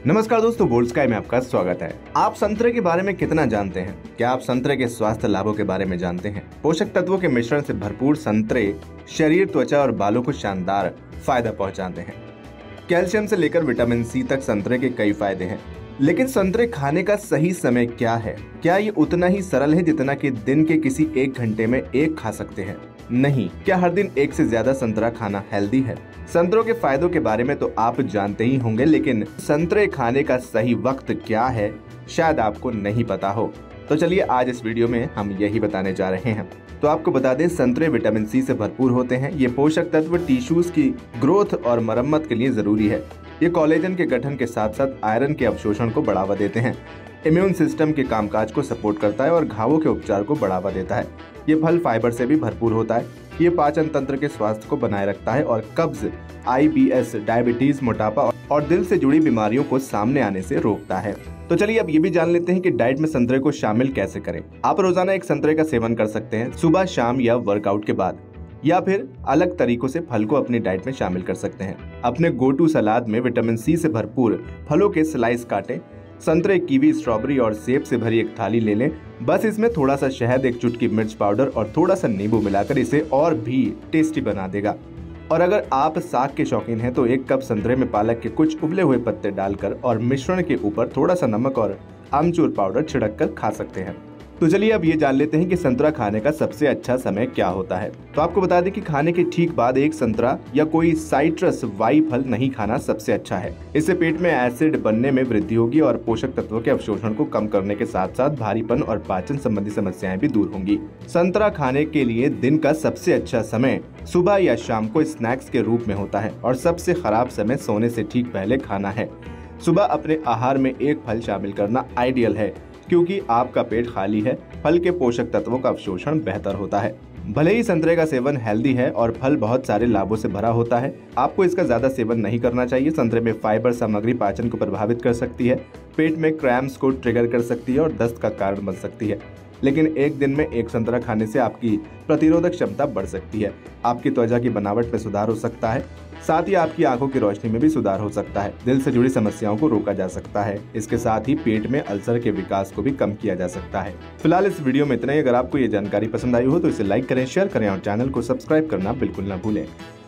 नमस्कार दोस्तों, bold sky में आपका स्वागत है। आप संतरे के बारे में कितना जानते हैं? क्या आप संतरे के स्वास्थ्य लाभों के बारे में जानते हैं? पोषक तत्वों के मिश्रण से भरपूर संतरे शरीर, त्वचा और बालों को शानदार फायदा पहुंचाते हैं। कैल्शियम से लेकर विटामिन सी तक संतरे के कई फायदे हैं। लेकिन संतरे खाने का सही समय क्या है? क्या ये उतना ही सरल है जितना कि दिन के किसी एक घंटे में एक खा सकते हैं? नहीं। क्या हर दिन एक से ज्यादा संतरा खाना हेल्दी है? संतरों के फायदों के बारे में तो आप जानते ही होंगे, लेकिन संतरे खाने का सही वक्त क्या है शायद आपको नहीं पता हो। तो चलिए आज इस वीडियो में हम यही बताने जा रहे हैं। तो आपको बता दें, संतरे विटामिन सी से भरपूर होते हैं। ये पोषक तत्व टिश्यूज की ग्रोथ और मरम्मत के लिए जरूरी है। ये कोलेजन के गठन के साथ साथ आयरन के अवशोषण को बढ़ावा देते हैं, इम्यून सिस्टम के कामकाज को सपोर्ट करता है और घावों के उपचार को बढ़ावा देता है। ये फल फाइबर से भी भरपूर होता है। ये पाचन तंत्र के स्वास्थ्य को बनाए रखता है और कब्ज, IBS, डायबिटीज, मोटापा और दिल से जुड़ी बीमारियों को सामने आने से रोकता है। तो चलिए अब ये भी जान लेते हैं कि डाइट में संतरे को शामिल कैसे करें। आप रोजाना एक संतरे का सेवन कर सकते हैं, सुबह, शाम या वर्कआउट के बाद, या फिर अलग तरीकों से फल को अपनी डाइट में शामिल कर सकते हैं। अपने गो टू सलाद में विटामिन सी से भरपूर फलों के स्लाइस काटें। संतरे, कीवी, स्ट्रॉबेरी और सेब से भरी एक थाली ले लें। बस इसमें थोड़ा सा शहद, एक चुटकी मिर्च पाउडर और थोड़ा सा नींबू मिलाकर इसे और भी टेस्टी बना देगा। और अगर आप साग के शौकीन हैं तो एक कप संतरे में पालक के कुछ उबले हुए पत्ते डालकर और मिश्रण के ऊपर थोड़ा सा नमक और आमचूर पाउडर छिड़क कर खा सकते हैं। तो चलिए अब ये जान लेते हैं कि संतरा खाने का सबसे अच्छा समय क्या होता है। तो आपको बता दें कि खाने के ठीक बाद एक संतरा या कोई साइट्रस वाई फल नहीं खाना सबसे अच्छा है। इससे पेट में एसिड बनने में वृद्धि होगी और पोषक तत्वों के अवशोषण को कम करने के साथ साथ भारीपन और पाचन संबंधी समस्याएं भी दूर होंगी। संतरा खाने के लिए दिन का सबसे अच्छा समय सुबह या शाम को स्नैक्स के रूप में होता है और सबसे खराब समय सोने से ठीक पहले खाना है। सुबह अपने आहार में एक फल शामिल करना आइडियल है, क्योंकि आपका पेट खाली है। फल के पोषक तत्वों का अवशोषण बेहतर होता है। भले ही संतरे का सेवन हेल्दी है और फल बहुत सारे लाभों से भरा होता है, आपको इसका ज्यादा सेवन नहीं करना चाहिए। संतरे में फाइबर सामग्री पाचन को प्रभावित कर सकती है, पेट में क्रैम्प्स को ट्रिगर कर सकती है और दस्त का कारण बन सकती है। लेकिन एक दिन में एक संतरा खाने से आपकी प्रतिरोधक क्षमता बढ़ सकती है, आपकी त्वचा की बनावट में सुधार हो सकता है, साथ ही आपकी आंखों की रोशनी में भी सुधार हो सकता है। दिल से जुड़ी समस्याओं को रोका जा सकता है। इसके साथ ही पेट में अल्सर के विकास को भी कम किया जा सकता है। फिलहाल इस वीडियो में इतना ही। अगर आपको ये जानकारी पसंद आई हो तो इसे लाइक करें, शेयर करें और चैनल को सब्सक्राइब करना बिल्कुल न भूलें।